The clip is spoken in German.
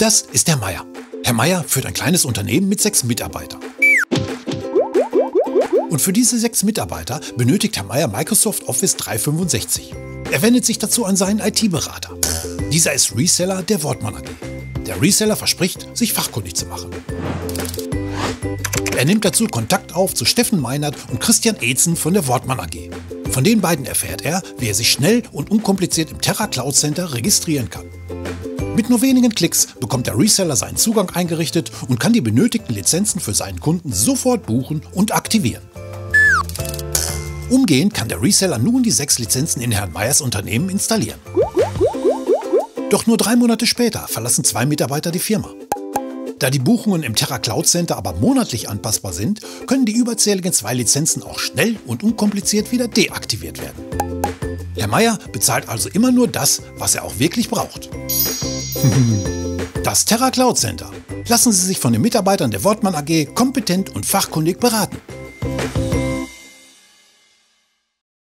Das ist Herr Meier. Herr Meier führt ein kleines Unternehmen mit 6 Mitarbeitern. Und für diese 6 Mitarbeiter benötigt Herr Meier Microsoft Office 365. Er wendet sich dazu an seinen IT-Berater. Dieser ist Reseller der Wortmann AG. Der Reseller verspricht, sich fachkundig zu machen. Er nimmt dazu Kontakt auf zu Steffen Meinert und Christian Ezen von der Wortmann AG. Von den beiden erfährt er, wie er sich schnell und unkompliziert im Terra Cloud Center registrieren kann. Mit nur wenigen Klicks bekommt der Reseller seinen Zugang eingerichtet und kann die benötigten Lizenzen für seinen Kunden sofort buchen und aktivieren. Umgehend kann der Reseller nun die 6 Lizenzen in Herrn Meiers Unternehmen installieren. Doch nur 3 Monate später verlassen 2 Mitarbeiter die Firma. Da die Buchungen im Terra Cloud Center aber monatlich anpassbar sind, können die überzähligen 2 Lizenzen auch schnell und unkompliziert wieder deaktiviert werden. Herr Meier bezahlt also immer nur das, was er auch wirklich braucht. Das Terra Cloud Center. Lassen Sie sich von den Mitarbeitern der Wortmann AG kompetent und fachkundig beraten.